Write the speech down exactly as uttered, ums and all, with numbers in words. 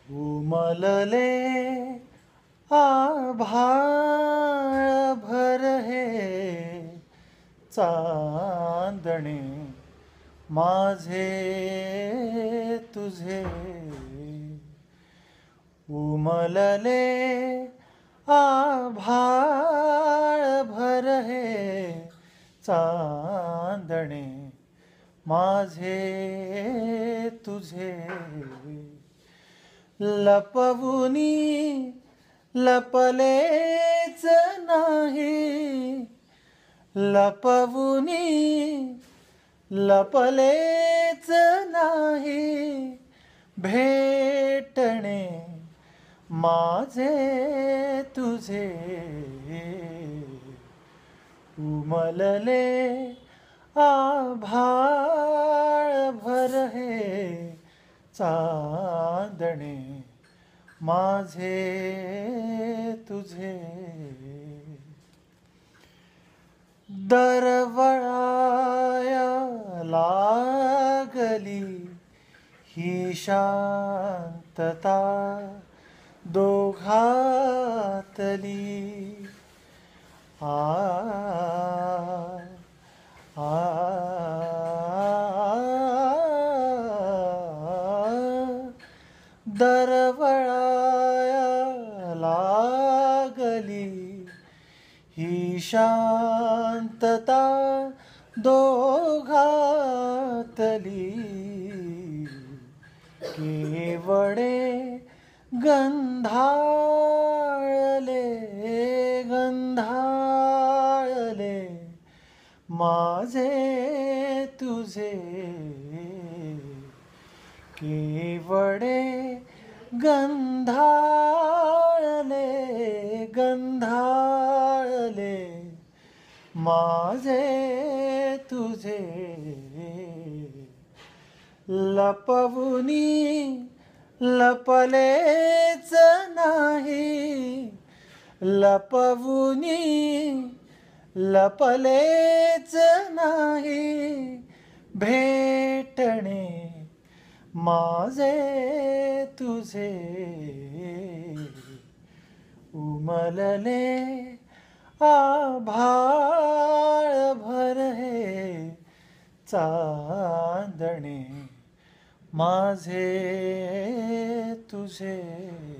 उमलले आभाळ भर हे चांदणे माझे तुझे. उमलले आभाळ भर हे चांदणे माझे तुझे. लपवुनी लपलेच नाही, लपवुनी लपलेच नाही, भेटणे माझे तुझे. उमलले आभाळ भर हे चांदणे माझे तुझे. दरवळाया लागली ही शांतता दोघातली. आ आ दरवळाया लागली ही शांतता दोघातली. केवळे गंधाळले गंधाळले माझे तुझे. केवळे गंधाळले गंधाळले माझे तुझे. लपवुनी लपलेच नाही, लपवुनी लपलेच नाही, भेटणे माझे तुझे. उमलले आभाळ भर हे चांदणे माझे तुझे.